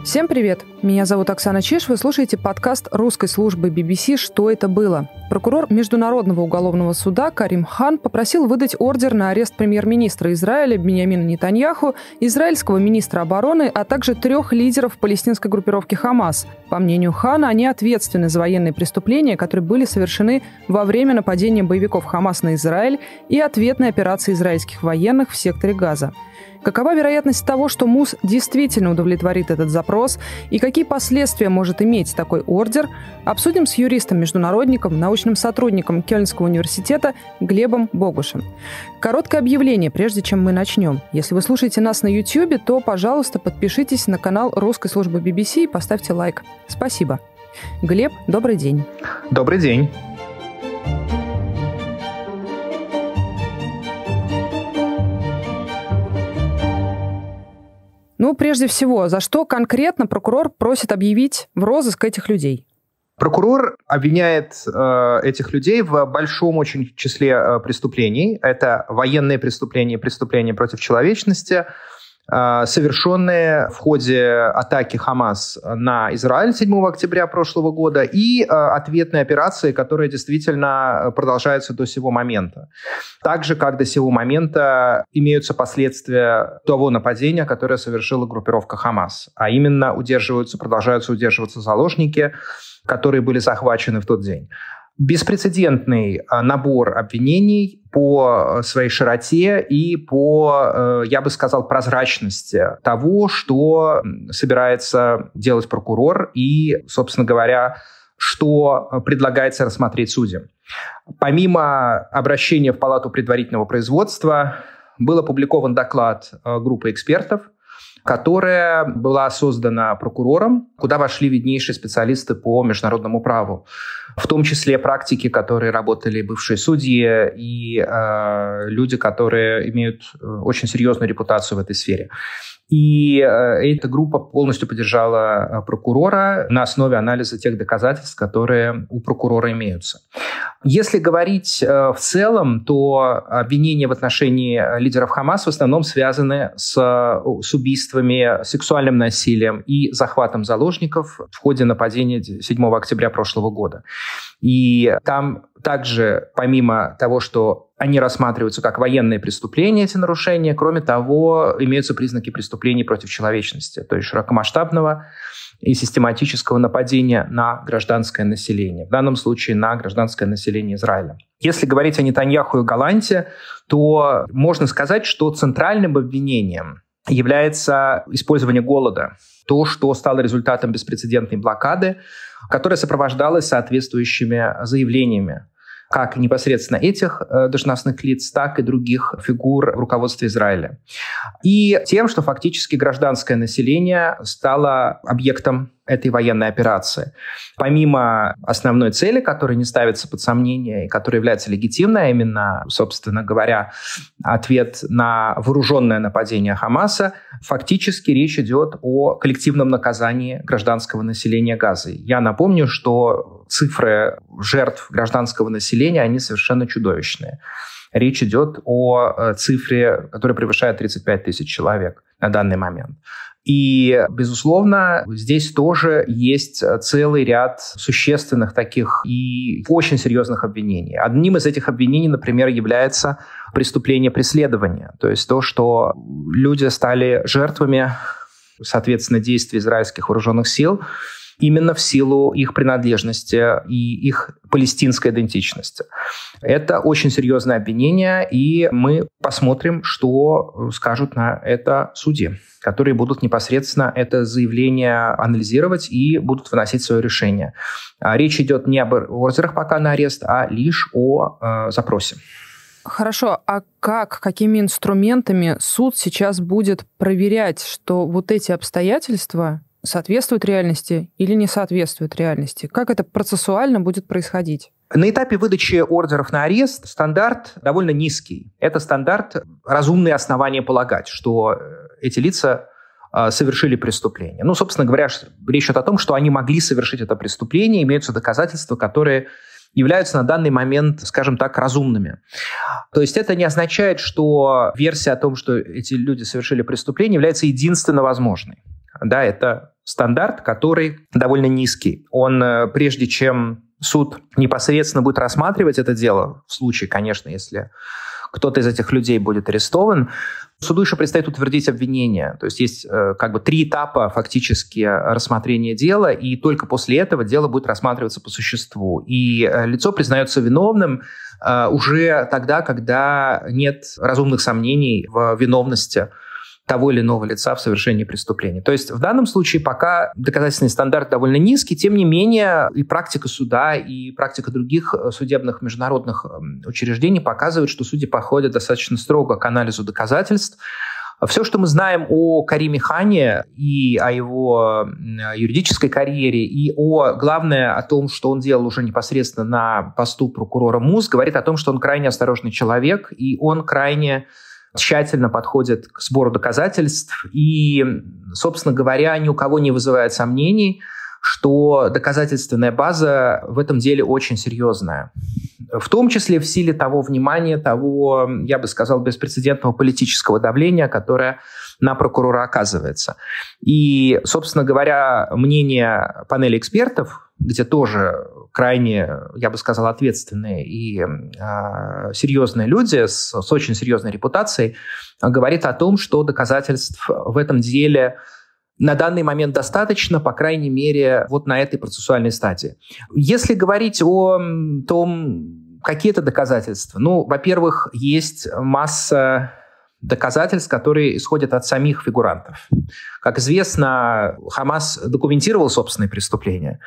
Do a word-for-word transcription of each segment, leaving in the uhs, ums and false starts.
Всем привет! Меня зовут Оксана Чиш, вы слушаете подкаст русской службы би би си «Что это было?». Прокурор Международного уголовного суда Карим Хан попросил выдать ордер на арест премьер-министра Израиля Биньямина Нетаньяху, израильского министра обороны, а также трех лидеров палестинской группировки «Хамас». По мнению Хана, они ответственны за военные преступления, которые были совершены во время нападения боевиков «Хамас» на Израиль и ответной операции израильских военных в секторе Газа. Какова вероятность того, что МУС действительно удовлетворит этот запрос, и какие последствия может иметь такой ордер, обсудим с юристом-международником, научным сотрудником Кёльнского университета Глебом Богушем. Короткое объявление, прежде чем мы начнем. Если вы слушаете нас на YouTube, то, пожалуйста, подпишитесь на канал русской службы би би си и поставьте лайк. Спасибо. Глеб, добрый день. Добрый день. Ну, прежде всего, за что конкретно прокурор просит объявить в розыск этих людей? Прокурор обвиняет э, этих людей в большом очень числе э, преступлений. Это военные преступления, преступления против человечности, э, совершенные в ходе атаки Хамас на Израиль седьмого октября прошлого года и э, ответные операции, которые действительно продолжаются до сего момента. Так же, как до сего момента имеются последствия того нападения, которое совершила группировка Хамас. А именно удерживаются, продолжаются удерживаться заложники, которые были захвачены в тот день. Беспрецедентный набор обвинений по своей широте и по, я бы сказал, прозрачности того, что собирается делать прокурор и, собственно говоря, что предлагается рассмотреть судьям. Помимо обращения в Палату предварительного производства, был опубликован доклад группы экспертов, которая была создана прокурором, куда вошли виднейшие специалисты по международному праву, в том числе практики, которые работали бывшие судьи и э, люди, которые имеют очень серьезную репутацию в этой сфере. И э, эта группа полностью поддержала прокурора на основе анализа тех доказательств, которые у прокурора имеются. Если говорить э, в целом, то обвинения в отношении лидеров Хамас в основном связаны с, с убийствами, сексуальным насилием и захватом заложников в ходе нападения седьмого октября прошлого года. И там также, помимо того, что они рассматриваются как военные преступления, эти нарушения, кроме того, имеются признаки преступлений против человечности, то есть широкомасштабного и систематического нападения на гражданское население, в данном случае на гражданское население Израиля. Если говорить о Нетаньяху и Галанте, то можно сказать, что центральным обвинением является использование голода, то, что стало результатом беспрецедентной блокады, которая сопровождалась соответствующими заявлениями как непосредственно этих э, должностных лиц, так и других фигур в руководстве Израиля. И тем, что фактически гражданское население стало объектом этой военной операции. Помимо основной цели, которая не ставится под сомнение и которая является легитимной, а именно, собственно говоря, ответ на вооруженное нападение Хамаса, фактически речь идет о коллективном наказании гражданского населения Газы. Я напомню, что цифры жертв гражданского населения, они совершенно чудовищные. Речь идет о цифре, которая превышает тридцать пять тысяч человек на данный момент. И, безусловно, здесь тоже есть целый ряд существенных таких и очень серьезных обвинений. Одним из этих обвинений, например, является преступление преследования. То есть то, что люди стали жертвами, соответственно, действий израильских вооруженных сил именно в силу их принадлежности и их палестинской идентичности. Это очень серьезное обвинение, и мы посмотрим, что скажут на это судьи, которые будут непосредственно это заявление анализировать и будут выносить свое решение. Речь идет не об ордерах пока на арест, а лишь о э, запросе. Хорошо, а как, какими инструментами суд сейчас будет проверять, что вот эти обстоятельства соответствуют реальности или не соответствуют реальности? Как это процессуально будет происходить? На этапе выдачи ордеров на арест стандарт довольно низкий. Это стандарт разумные основания полагать, что эти лица э, совершили преступление. Ну, собственно говоря, речь идет о том, что они могли совершить это преступление, имеются доказательства, которые являются на данный момент, скажем так, разумными. То есть это не означает, что версия о том, что эти люди совершили преступление, является единственно возможной. Да, это стандарт, который довольно низкий. Он, прежде чем суд непосредственно будет рассматривать это дело, в случае, конечно, если кто-то из этих людей будет арестован, суду еще предстоит утвердить обвинение. То есть есть э, как бы три этапа фактически рассмотрения дела, и только после этого дело будет рассматриваться по существу. И э, лицо признается виновным э, уже тогда, когда нет разумных сомнений в виновности того или иного лица в совершении преступления. То есть в данном случае пока доказательственный стандарт довольно низкий, тем не менее и практика суда, и практика других судебных международных учреждений показывает, что судьи подходят достаточно строго к анализу доказательств. Все, что мы знаем о Кариме Хане и о его юридической карьере, и о, главное, о том, что он делал уже непосредственно на посту прокурора МУС, говорит о том, что он крайне осторожный человек, и он крайне тщательно подходит к сбору доказательств и, собственно говоря, ни у кого не вызывает сомнений, что доказательственная база в этом деле очень серьезная. В том числе в силе того внимания, того, я бы сказал, беспрецедентного политического давления, которое на прокурора оказывается. И, собственно говоря, мнение панели экспертов, где тоже крайне, я бы сказал, ответственные и э, серьезные люди с, с очень серьезной репутацией, говорит о том, что доказательств в этом деле на данный момент достаточно, по крайней мере, вот на этой процессуальной стадии. Если говорить о том, какие это доказательства, ну, во-первых, есть масса доказательств, которые исходят от самих фигурантов. Как известно, Хамас документировал собственные преступления.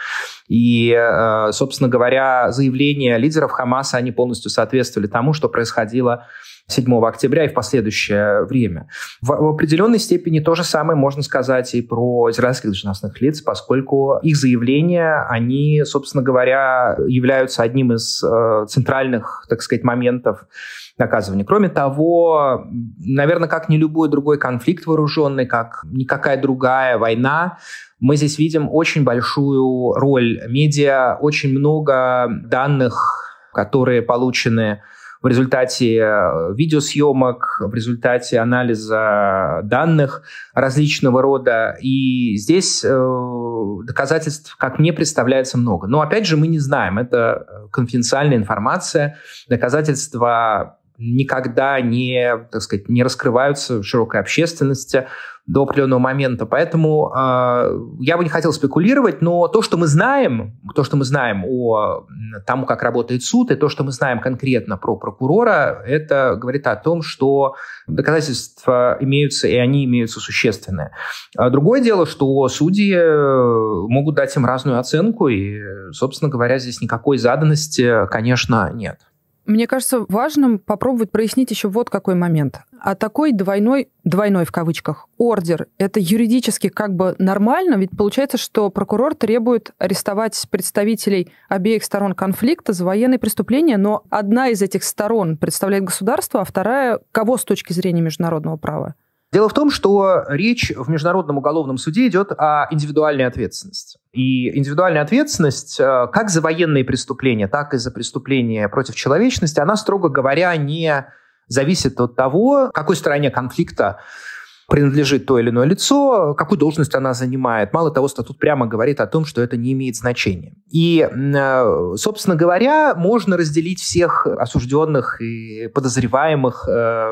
И, собственно говоря, заявления лидеров Хамаса, они полностью соответствовали тому, что происходило седьмого октября и в последующее время. В, в определенной степени то же самое можно сказать и про израильских должностных лиц, поскольку их заявления, они, собственно говоря, являются одним из э, центральных, так сказать, моментов доказывания. Кроме того, наверное, как ни любой другой конфликт вооруженный, как никакая другая война, мы здесь видим очень большую роль медиа, очень много данных, которые получены в результате видеосъемок, в результате анализа данных различного рода. И здесь э, доказательств, как мне представляется, много. Но опять же, мы не знаем. Это конфиденциальная информация. Доказательства никогда не, так сказать, не раскрываются в широкой общественности до определенного момента. Поэтому э, я бы не хотел спекулировать, но то, что мы знаем, то, что мы знаем о том, как работает суд, и то, что мы знаем конкретно про прокурора, это говорит о том, что доказательства имеются, и они имеются существенные. А другое дело, что судьи могут дать им разную оценку, и, собственно говоря, здесь никакой заданности, конечно, нет. Мне кажется важным попробовать прояснить еще вот какой момент. А такой двойной, двойной в кавычках, ордер, это юридически как бы нормально? Ведь получается, что прокурор требует арестовать представителей обеих сторон конфликта за военные преступления, но одна из этих сторон представляет государство, а вторая кого с точки зрения международного права? Дело в том, что речь в Международном уголовном суде идет о индивидуальной ответственности. И индивидуальная ответственность как за военные преступления, так и за преступления против человечности, она, строго говоря, не зависит от того, какой стороне конфликта принадлежит то или иное лицо, какую должность она занимает. Мало того, статут прямо говорит о том, что это не имеет значения. И, собственно говоря, можно разделить всех осужденных и подозреваемых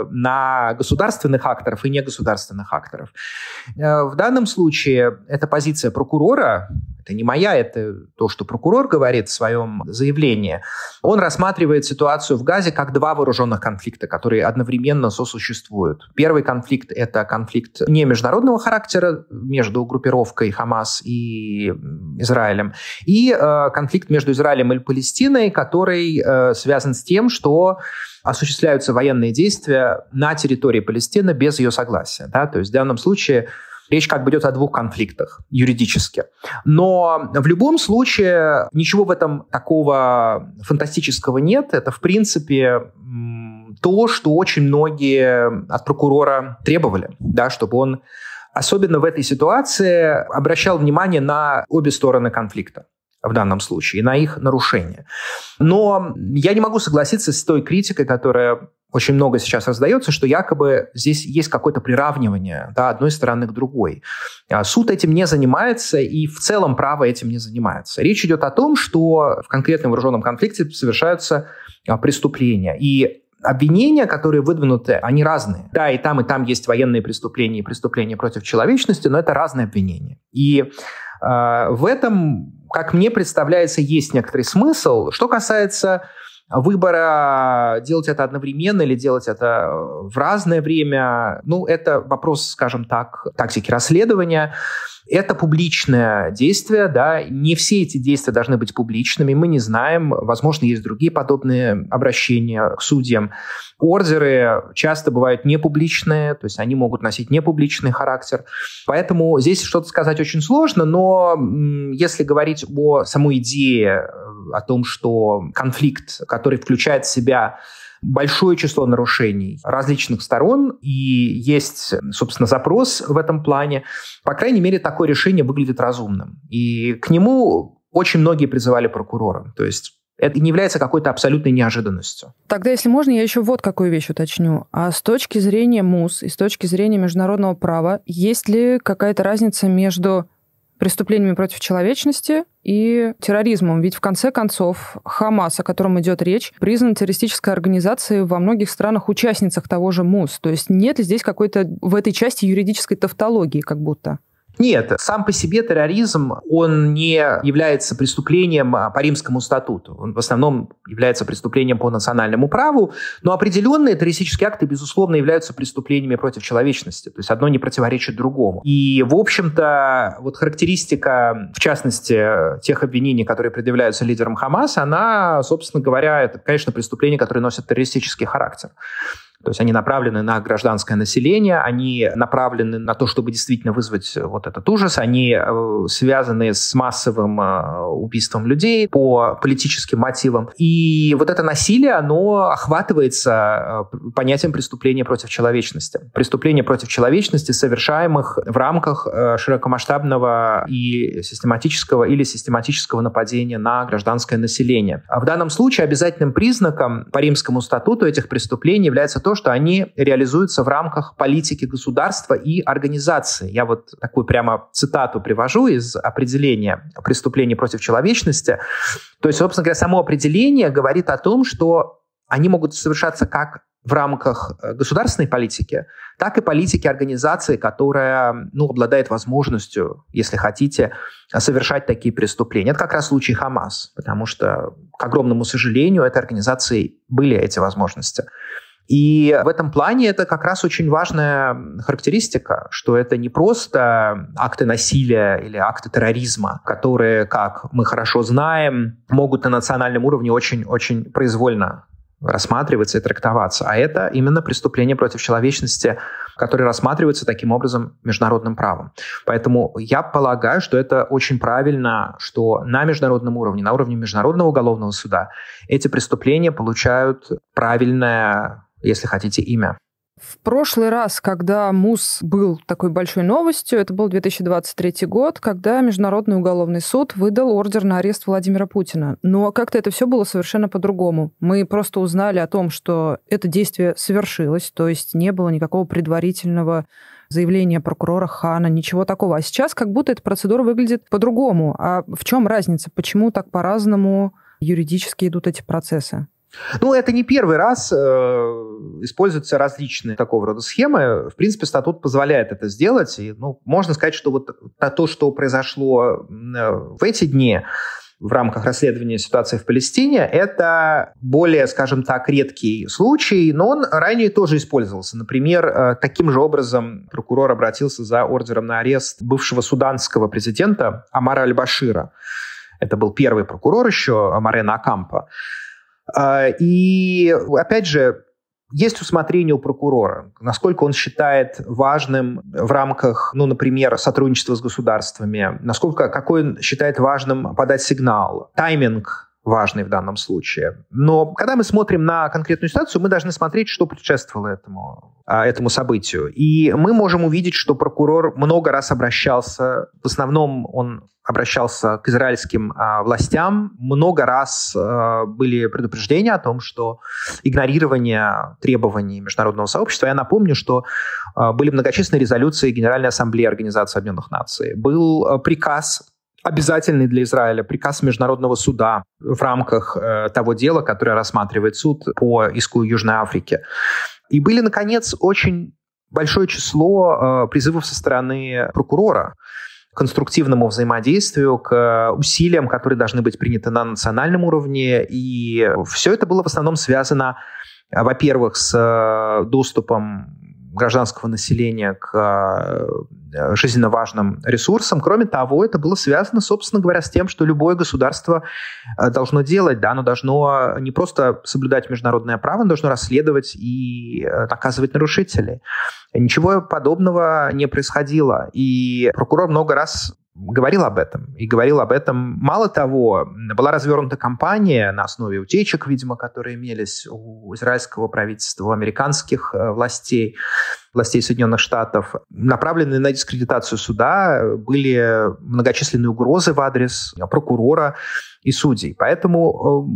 на государственных акторов и негосударственных акторов. В данном случае это позиция прокурора. Это не моя, это то, что прокурор говорит в своем заявлении. Он рассматривает ситуацию в Газе как два вооруженных конфликта, которые одновременно сосуществуют. Первый конфликт – это конфликт не международного характера между группировкой Хамас и Израилем, и э, конфликт между Израилем и Палестиной, который э, связан с тем, что осуществляются военные действия на территории Палестины без ее согласия. Да? То есть в данном случае речь как бы идет о двух конфликтах юридически. Но в любом случае ничего в этом такого фантастического нет. Это, в принципе, то, что очень многие от прокурора требовали, да, чтобы он, особенно в этой ситуации, обращал внимание на обе стороны конфликта в данном случае, и на их нарушение. Но я не могу согласиться с той критикой, которая очень много сейчас раздается, что якобы здесь есть какое-то приравнивание, да, одной стороны к другой. Суд этим не занимается, и в целом право этим не занимается. Речь идет о том, что в конкретном вооруженном конфликте совершаются преступления. И обвинения, которые выдвинуты, они разные. Да, и там, и там есть военные преступления и преступления против человечности, но это разные обвинения. И э, в этом, как мне представляется, есть некоторый смысл. Что касается выбора делать это одновременно или делать это в разное время, ну, это вопрос, скажем так, тактики расследования. Это публичное действие, да, не все эти действия должны быть публичными, мы не знаем, возможно, есть другие подобные обращения к судьям. Ордеры часто бывают непубличные, то есть они могут носить непубличный характер, поэтому здесь что-то сказать очень сложно, но если говорить о самой идее, о том, что конфликт, который включает в себя большое число нарушений различных сторон, и есть, собственно, запрос в этом плане. По крайней мере, такое решение выглядит разумным. И к нему очень многие призывали прокурора. То есть это не является какой-то абсолютной неожиданностью. Тогда, если можно, я еще вот какую вещь уточню. А с точки зрения МУС и с точки зрения международного права, есть ли какая-то разница между преступлениями против человечности и терроризмом? Ведь в конце концов Хамас, о котором идет речь, признан террористической организацией во многих странах-участницах того же МУС. То есть нет ли здесь какой-то в этой части юридической тавтологии как будто? Нет, сам по себе терроризм, он не является преступлением по Римскому статуту. Он в основном является преступлением по национальному праву, но определенные террористические акты, безусловно, являются преступлениями против человечности. То есть одно не противоречит другому. И, в общем-то, вот характеристика, в частности, тех обвинений, которые предъявляются лидерам Хамаса, она, собственно говоря, это, конечно, преступления, которые носят террористический характер. То есть они направлены на гражданское население, они направлены на то, чтобы действительно вызвать вот этот ужас, они э, связаны с массовым э, убийством людей по политическим мотивам. И вот это насилие, оно охватывается э, понятием преступления против человечности. Преступления против человечности, совершаемых в рамках э, широкомасштабного и систематического или систематического нападения на гражданское население. А в данном случае обязательным признаком по Римскому статуту этих преступлений является то, что они реализуются в рамках политики государства и организации. Я вот такую прямо цитату привожу из определения преступлений против человечности. То есть, собственно говоря, само определение говорит о том, что они могут совершаться как в рамках государственной политики, так и политики организации, которая, ну, обладает возможностью, если хотите, совершать такие преступления. Это как раз случай Хамас, потому что, к огромному сожалению, этой организации были эти возможности. И в этом плане это как раз очень важная характеристика, что это не просто акты насилия или акты терроризма, которые, как мы хорошо знаем, могут на национальном уровне очень-очень произвольно рассматриваться и трактоваться, а это именно преступления против человечности, которые рассматриваются таким образом международным правом. Поэтому я полагаю, что это очень правильно, что на международном уровне, на уровне Международного уголовного суда эти преступления получают правильное, если хотите, имя. В прошлый раз, когда МУС был такой большой новостью, это был две тысячи двадцать третий год, когда Международный уголовный суд выдал ордер на арест Владимира Путина. Но как-то это все было совершенно по-другому. Мы просто узнали о том, что это действие совершилось, то есть не было никакого предварительного заявления прокурора Хана, ничего такого. А сейчас как будто эта процедура выглядит по-другому. А в чем разница? Почему так по-разному юридически идут эти процессы? Ну, это не первый раз. Э, используются различные такого рода схемы. В принципе, статут позволяет это сделать. И, ну, можно сказать, что вот то, что произошло в эти дни в рамках расследования ситуации в Палестине, это более, скажем так, редкий случай, но он ранее тоже использовался. Например, таким же образом прокурор обратился за ордером на арест бывшего суданского президента Омара аль-Башира. Это был первый прокурор еще, Морено Окампо. И, опять же, есть усмотрение у прокурора, насколько он считает важным в рамках, ну, например, сотрудничества с государствами, насколько, какой он считает важным подать сигнал, тайминг важный в данном случае. Но когда мы смотрим на конкретную ситуацию, мы должны смотреть, что предшествовало этому, этому событию. И мы можем увидеть, что прокурор много раз обращался, в основном он обращался к израильским а, властям. Много раз а, были предупреждения о том, что игнорирование требований международного сообщества. Я напомню, что а, были многочисленные резолюции Генеральной Ассамблеи Организации Объединенных Наций. Был а, приказ, обязательный для Израиля, приказ Международного суда в рамках а, того дела, которое рассматривает суд по иску Южной Африки. И были, наконец, очень большое число а, призывов со стороны прокурора к конструктивному взаимодействию, к усилиям, которые должны быть приняты на национальном уровне. И все это было в основном связано, во-первых, с доступом гражданского населения к жизненно важным ресурсам. Кроме того, это было связано, собственно говоря, с тем, что любое государство должно делать. Да, оно должно не просто соблюдать международное право, оно должно расследовать и наказывать нарушителей. Ничего подобного не происходило. И прокурор много раз говорил об этом. И говорил об этом. Мало того, была развернута кампания на основе утечек, видимо, которые имелись у израильского правительства, у американских властей, властей Соединенных Штатов, направленные на дискредитацию суда. Были многочисленные угрозы в адрес прокурора и судей. Поэтому,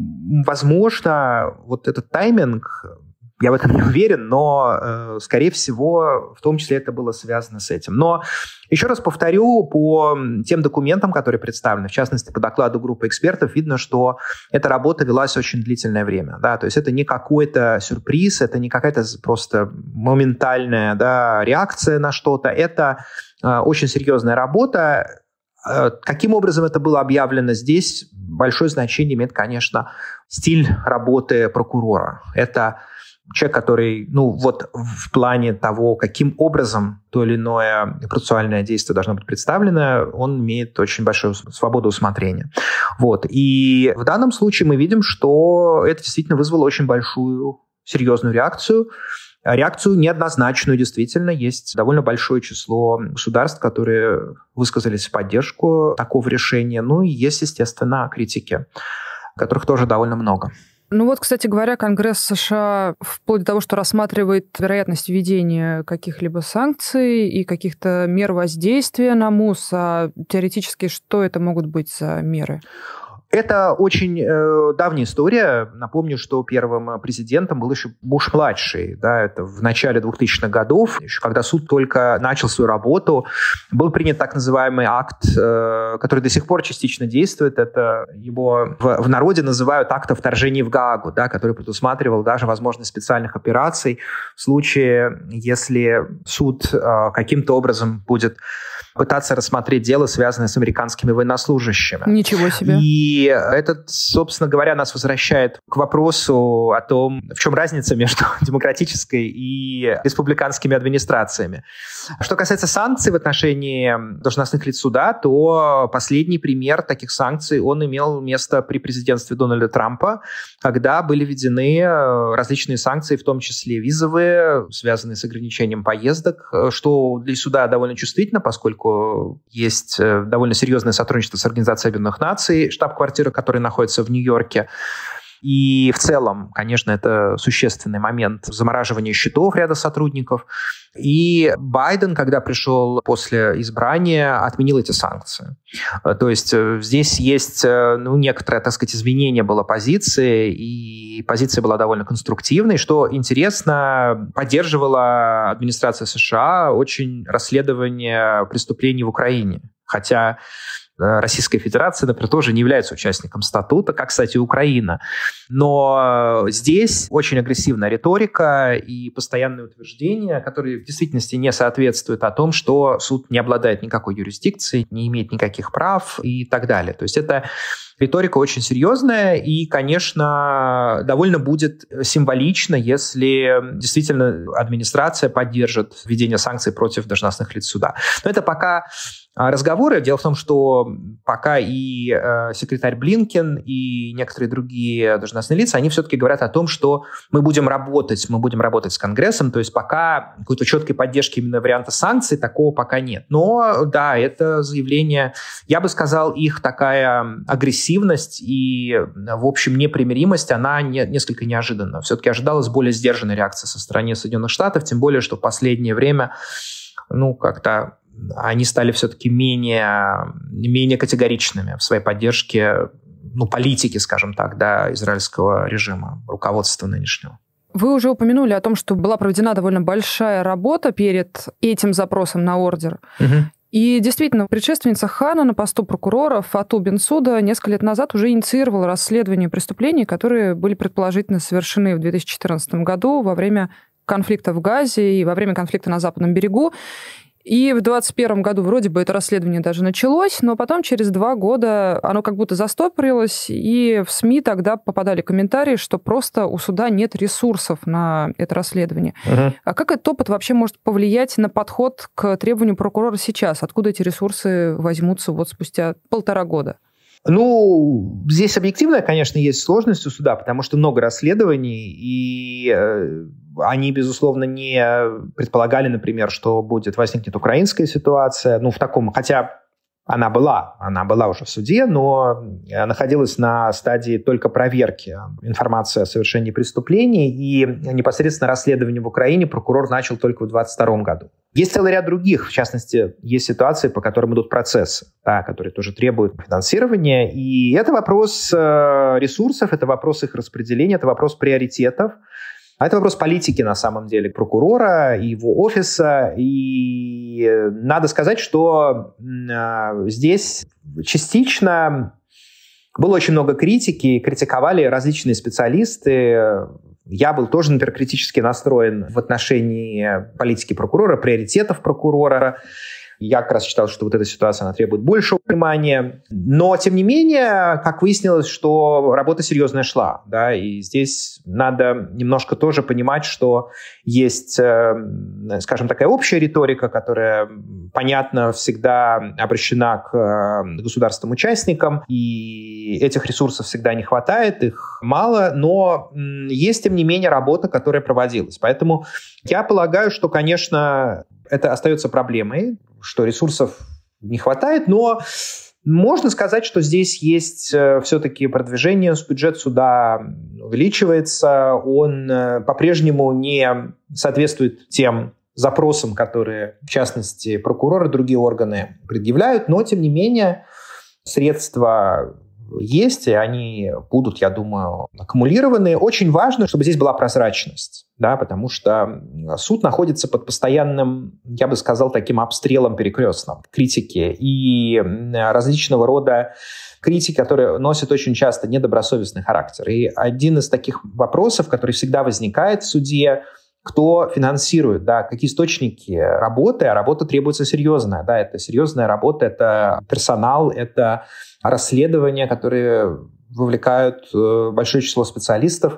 возможно, вот этот тайминг, я в этом не уверен, но, скорее всего, в том числе это было связано с этим. Но, еще раз повторю, по тем документам, которые представлены, в частности, по докладу группы экспертов, видно, что эта работа велась очень длительное время. Да? То есть это не какой-то сюрприз, это не какая-то просто моментальная, да, реакция на что-то. Это э, очень серьезная работа. Э, каким образом это было объявлено здесь, большое значение имеет, конечно, стиль работы прокурора. Это человек, который, ну, вот в плане того, каким образом то или иное процессуальное действие должно быть представлено, он имеет очень большую свободу усмотрения. Вот. И в данном случае мы видим, что это действительно вызвало очень большую, серьезную реакцию. Реакцию неоднозначную, действительно. Есть довольно большое число государств, которые высказались в поддержку такого решения. Ну и есть, естественно, критики, которых тоже довольно много. Ну вот, кстати говоря, Конгресс США вплоть до того, что рассматривает вероятность введения каких-либо санкций и каких-то мер воздействия на МУС, а теоретически что это могут быть за меры? Это очень э, давняя история. Напомню, что первым президентом был еще Буш-младший. Да, это в начале двухтысячных годов, еще когда суд только начал свою работу. Был принят так называемый акт, э, который до сих пор частично действует. Это его в, в народе называют акт о вторжении в Гаагу, да, который предусматривал даже возможность специальных операций в случае, если суд э, каким-то образом будет пытаться рассмотреть дело, связанное с американскими военнослужащими. Ничего себе. И это, собственно говоря, нас возвращает к вопросу о том, в чем разница между демократической и республиканскими администрациями. Что касается санкций в отношении должностных лиц суда, то последний пример таких санкций, он имел место при президентстве Дональда Трампа, когда были введены различные санкции, в том числе визовые, связанные с ограничением поездок, что для суда довольно чувствительно, поскольку есть довольно серьезное сотрудничество с Организацией Объединенных Наций, штаб-квартира, которая находится в Нью-Йорке. И в целом, конечно, это существенный момент замораживания счетов ряда сотрудников. И Байден, когда пришел после избрания, отменил эти санкции. То есть здесь есть, ну, некоторое, так сказать, изменение было позиции, и позиция была довольно конструктивной, что интересно, поддерживала администрация США очень расследование преступлений в Украине. Хотя Российская Федерация, например, тоже не является участником статута, как, кстати, Украина. Но здесь очень агрессивная риторика и постоянные утверждения, которые в действительности не соответствуют о том, что суд не обладает никакой юрисдикцией, не имеет никаких прав и так далее. То есть это риторика очень серьезная, и, конечно, довольно будет символично, если действительно администрация поддержит введение санкций против должностных лиц суда. Но это пока разговоры. Дело в том, что пока и э, секретарь Блинкен, и некоторые другие должностные лица, они все-таки говорят о том, что мы будем работать, мы будем работать с Конгрессом, то есть пока какой-то четкой поддержки именно варианта санкций такого пока нет. Но, да, это заявление, я бы сказал, их такая агрессивность и, в общем, непримиримость, она не, несколько неожиданна. Все-таки ожидалась более сдержанная реакция со стороны Соединенных Штатов, тем более, что в последнее время ну, как-то они стали все-таки менее, менее категоричными в своей поддержке, ну, политики, скажем так, да, израильского режима, руководства нынешнего. Вы уже упомянули о том, что была проведена довольно большая работа перед этим запросом на ордер. Угу. И действительно, предшественница Хана на посту прокурора Фату Бенсуда несколько лет назад уже инициировала расследование преступлений, которые были предположительно совершены в две тысячи четырнадцатом году во время конфликта в Газе и во время конфликта на Западном берегу. И в двадцать первом году вроде бы это расследование даже началось, но потом через два года оно как будто застопорилось, и в СМИ тогда попадали комментарии, что просто у суда нет ресурсов на это расследование. Uh-huh. А как этот опыт вообще может повлиять на подход к требованию прокурора сейчас? Откуда эти ресурсы возьмутся вот спустя полтора года? Ну, здесь объективно, конечно, есть сложность у суда, потому что много расследований, и э, они, безусловно, не предполагали, например, что будет возникнет украинская ситуация, ну, в таком, хотя она была, она была уже в суде, но находилась на стадии только проверки информации о совершении преступлений, и непосредственно расследование в Украине прокурор начал только в двадцать втором году. Есть целый ряд других, в частности, есть ситуации, по которым идут процессы, да, которые тоже требуют финансирования, и это вопрос ресурсов, это вопрос их распределения, это вопрос приоритетов. А это вопрос политики, на самом деле, прокурора, его офиса. И надо сказать, что э, здесь частично было очень много критики, критиковали различные специалисты. Я был тоже, например, критически настроен в отношении политики прокурора, приоритетов прокурора. Я как раз считал, что вот эта ситуация, она требует большего внимания. Но, тем не менее, как выяснилось, что работа серьезная шла. Да, и здесь надо немножко тоже понимать, что есть, скажем, такая общая риторика, которая, понятно, всегда обращена к государственным-участникам, и этих ресурсов всегда не хватает, их мало, но есть, тем не менее, работа, которая проводилась. Поэтому я полагаю, что, конечно, это остается проблемой, что ресурсов не хватает, но можно сказать, что здесь есть все-таки продвижение, бюджет суда увеличивается, он по-прежнему не соответствует тем запросам, которые, в частности, прокуроры и другие органы предъявляют, но, тем не менее, средства есть, и они будут, я думаю, аккумулированы. Очень важно, чтобы здесь была прозрачность, да, потому что суд находится под постоянным, я бы сказал, таким обстрелом перекрестным критики и различного рода критики, которые носят очень часто недобросовестный характер. И один из таких вопросов, который всегда возникает в суде, кто финансирует, да, какие источники работы, а работа требуется серьезная, да, это серьезная работа, это персонал, это расследования, которые вовлекают большое число специалистов.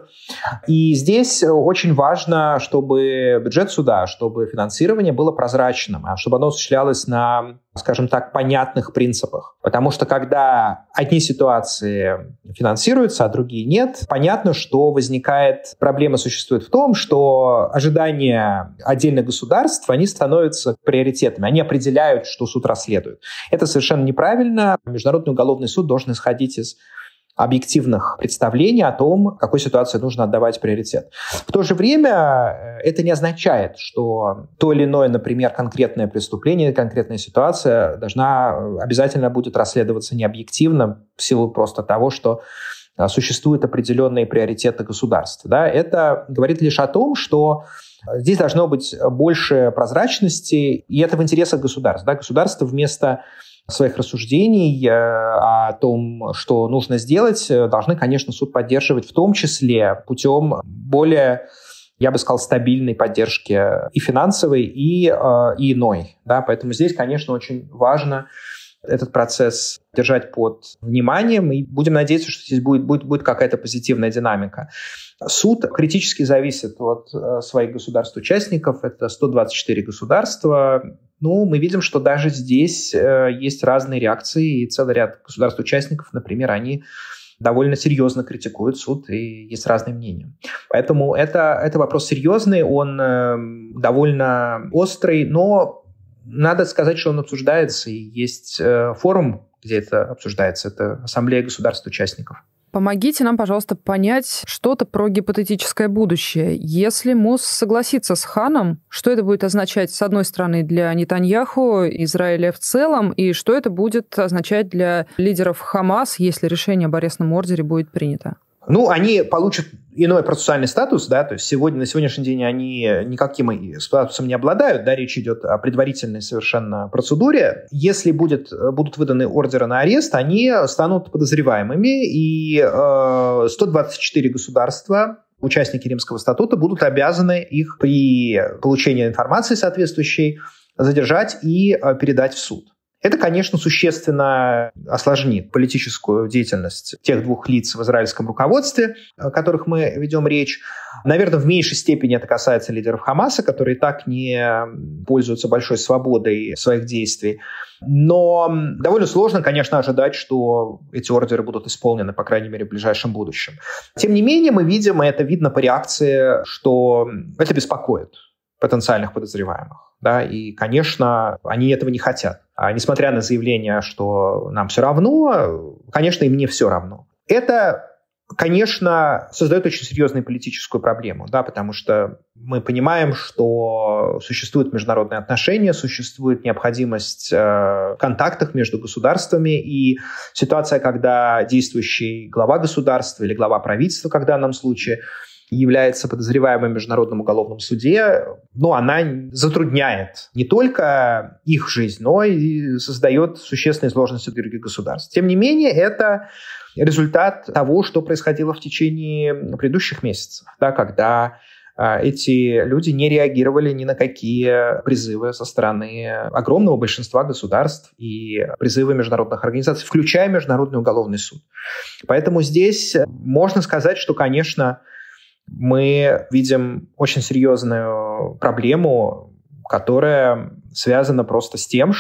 И здесь очень важно, чтобы бюджет суда, чтобы финансирование было прозрачным, чтобы оно осуществлялось на, скажем так, понятных принципах. Потому что когда одни ситуации финансируются, а другие нет, понятно, что возникает, проблема существует в том, что ожидания отдельных государств, они становятся приоритетами, они определяют, что суд расследует. Это совершенно неправильно. Международный уголовный суд должен исходить из объективных представлений о том, какой ситуации нужно отдавать приоритет. В то же время это не означает, что то или иное, например, конкретное преступление, конкретная ситуация должна обязательно будет расследоваться необъективно в силу просто того, что существуют определенные приоритеты государства. Да? Это говорит лишь о том, что здесь должно быть больше прозрачности, и это в интересах государства. Да? Государство вместо своих рассуждений о том, что нужно сделать, должны, конечно, суд поддерживать, в том числе путем более, я бы сказал, стабильной поддержки и финансовой, и, и иной. Да? Поэтому здесь, конечно, очень важно этот процесс держать под вниманием, и будем надеяться, что здесь будет, будет, будет какая-то позитивная динамика. Суд критически зависит от своих государств-участников, это сто двадцать четыре государства. Ну, мы видим, что даже здесь э, есть разные реакции, и целый ряд государств-участников, например, они довольно серьезно критикуют суд, и есть разные мнения. Поэтому это, это вопрос серьезный, он э, довольно острый, но надо сказать, что он обсуждается, и есть э, форум, где это обсуждается, это Ассамблея государств-участников. Помогите нам, пожалуйста, понять что-то про гипотетическое будущее. Если МОС согласится с Ханом, что это будет означать, с одной стороны, для Нетаньяху, Израиля в целом, и что это будет означать для лидеров Хамас, если решение об арестном ордере будет принято? Ну, они получат иной процессуальный статус, да, то есть сегодня, на сегодняшний день они никаким статусом не обладают, да, речь идет о предварительной совершенно процедуре. Если будет, будут выданы ордеры на арест, они станут подозреваемыми, и э, сто двадцать четыре государства, участники Римского статута, будут обязаны их при получении информации соответствующей задержать и э, передать в суд. Это, конечно, существенно осложнит политическую деятельность тех двух лиц в израильском руководстве, о которых мы ведем речь. Наверное, в меньшей степени это касается лидеров Хамаса, которые так не пользуются большой свободой своих действий. Но довольно сложно, конечно, ожидать, что эти ордеры будут исполнены, по крайней мере, в ближайшем будущем. Тем не менее, мы видим, и это видно по реакции, что это беспокоит потенциальных подозреваемых. Да, и, конечно, они этого не хотят. А несмотря на заявление, что нам все равно, конечно, им не все равно. Это, конечно, создает очень серьезную политическую проблему, да, потому что мы понимаем, что существуют международные отношения, существует необходимость э, в контактах между государствами, и ситуация, когда действующий глава государства или глава правительства, в данном случае, является подозреваемым в Международном уголовном суде, ну, она затрудняет не только их жизнь, но и создает существенные сложности для других государств. Тем не менее, это результат того, что происходило в течение предыдущих месяцев, да, когда э, эти люди не реагировали ни на какие призывы со стороны огромного большинства государств и призывы международных организаций, включая Международный уголовный суд. Поэтому здесь можно сказать, что, конечно, мы видим очень серьезную проблему, которая связана просто с тем,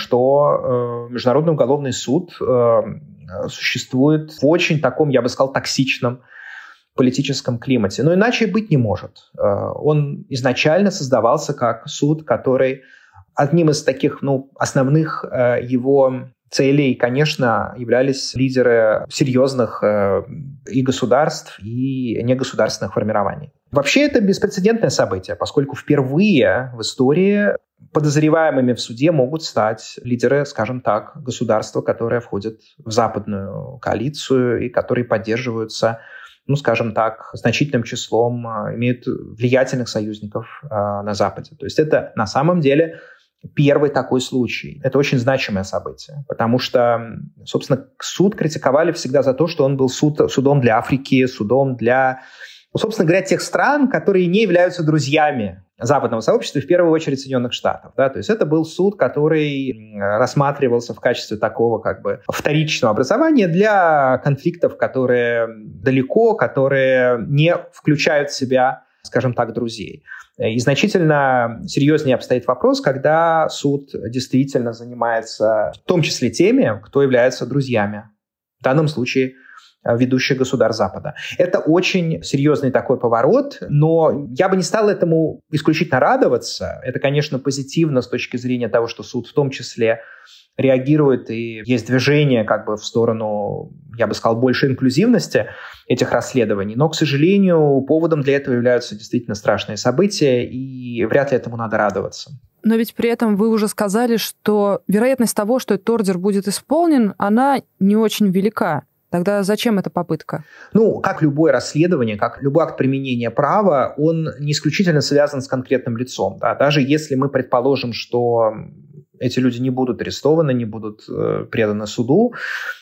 что э, Международный уголовный суд э, существует в очень таком, я бы сказал, токсичном политическом климате. Но иначе быть не может. Э, он изначально создавался как суд, который одним из таких, ну, основных э, его целей, конечно, являлись лидеры серьезных э, и государств, и негосударственных формирований. Вообще это беспрецедентное событие, поскольку впервые в истории подозреваемыми в суде могут стать лидеры, скажем так, государства, которые входят в западную коалицию и которые поддерживаются, ну, скажем так, значительным числом, имеют влиятельных союзников э, на Западе. То есть это на самом деле первый такой случай. Это очень значимое событие, потому что, собственно, суд критиковали всегда за то, что он был суд, судом для Африки, судом для, ну, собственно говоря, тех стран, которые не являются друзьями западного сообщества, в первую очередь Соединенных Штатов. Да? То есть это был суд, который рассматривался в качестве такого как бы вторичного образования для конфликтов, которые далеко, которые не включают в себя, скажем так, друзей. И значительно серьезнее обстоит вопрос, когда суд действительно занимается в том числе теми, кто является друзьями, в данном случае ведущих государств Запада. Это очень серьезный такой поворот, но я бы не стал этому исключительно радоваться. Это, конечно, позитивно с точки зрения того, что суд в том числе реагирует, и есть движение как бы в сторону, я бы сказал, большей инклюзивности этих расследований. Но, к сожалению, поводом для этого являются действительно страшные события, и вряд ли этому надо радоваться. Но ведь при этом вы уже сказали, что вероятность того, что этот ордер будет исполнен, она не очень велика. Тогда зачем эта попытка? Ну, как любое расследование, как любой акт применения права, он не исключительно связан с конкретным лицом. Да? Даже если мы предположим, что эти люди не будут арестованы, не будут э, преданы суду,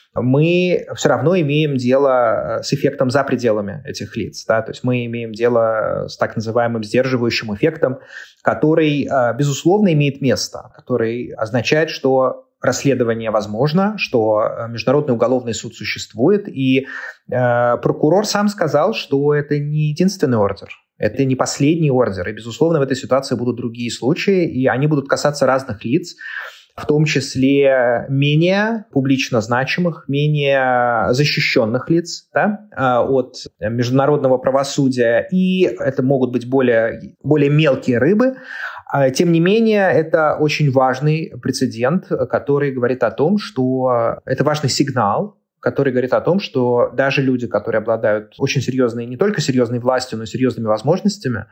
мы все равно имеем дело с эффектом за пределами этих лиц. Да? То есть мы имеем дело с так называемым сдерживающим эффектом, который, э, безусловно, имеет место, который означает, что расследование возможно, что Международный уголовный суд существует, и э, прокурор сам сказал, что это не единственный ордер. Это не последний ордер. И, безусловно, в этой ситуации будут другие случаи, и они будут касаться разных лиц, в том числе менее публично значимых, менее защищенных лиц, да, от международного правосудия. И это могут быть более, более мелкие рыбы. Тем не менее, это очень важный прецедент, который говорит о том, что это важный сигнал, который говорит о том, что даже люди, которые обладают очень серьезной, не только серьезной властью, но и серьезными возможностями,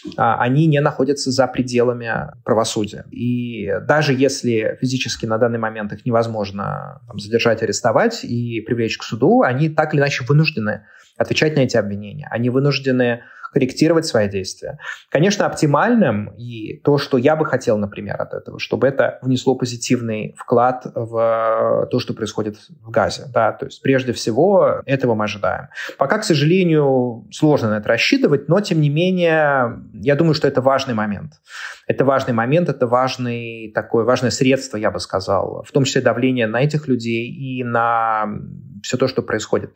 они не находятся за пределами правосудия. И даже если физически на данный момент их невозможно там, задержать, арестовать и привлечь к суду, они так или иначе вынуждены отвечать на эти обвинения. Они вынуждены корректировать свои действия. Конечно, оптимальным и то, что я бы хотел, например, от этого, чтобы это внесло позитивный вклад в то, что происходит в Газе. Да? То есть, прежде всего, этого мы ожидаем. Пока, к сожалению, сложно на это рассчитывать, но, тем не менее, я думаю, что это важный момент. Это важный момент, это важный, такое важное средство, я бы сказал, в том числе давление на этих людей и на все то, что происходит.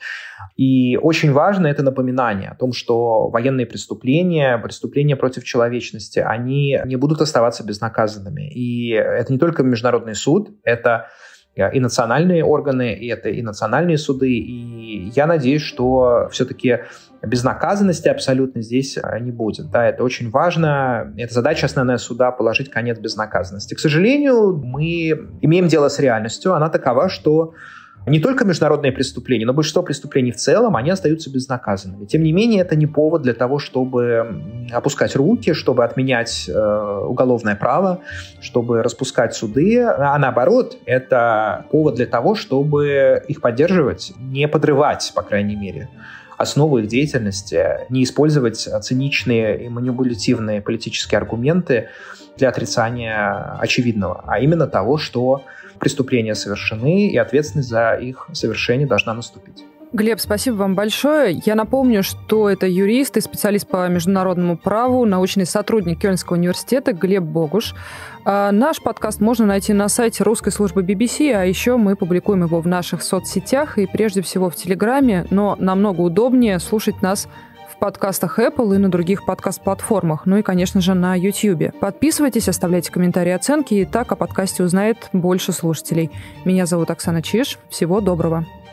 И очень важно это напоминание о том, что военные преступления, преступления против человечности, они не будут оставаться безнаказанными. И это не только Международный суд, это и национальные органы, и это и национальные суды. И я надеюсь, что все-таки безнаказанности абсолютно здесь не будет. Да, это очень важно. Это задача основная суда — положить конец безнаказанности. К сожалению, мы имеем дело с реальностью. Она такова, что не только международные преступления, но большинство преступлений в целом, они остаются безнаказанными. Тем не менее, это не повод для того, чтобы опускать руки, чтобы отменять э, уголовное право, чтобы распускать суды. А наоборот, это повод для того, чтобы их поддерживать, не подрывать, по крайней мере, основу их деятельности, не использовать циничные и манипулятивные политические аргументы для отрицания очевидного, а именно того, что преступления совершены, и ответственность за их совершение должна наступить. Глеб, спасибо вам большое. Я напомню, что это юрист и специалист по международному праву, научный сотрудник Кёльнского университета Глеб Богуш. А наш подкаст можно найти на сайте русской службы би би си, а еще мы публикуем его в наших соцсетях и прежде всего в Телеграме, но намного удобнее слушать нас в подкастах Apple и на других подкаст-платформах, ну и, конечно же, на YouTube. Подписывайтесь, оставляйте комментарии и оценки, и так о подкасте узнает больше слушателей. Меня зовут Оксана Чиж. Всего доброго.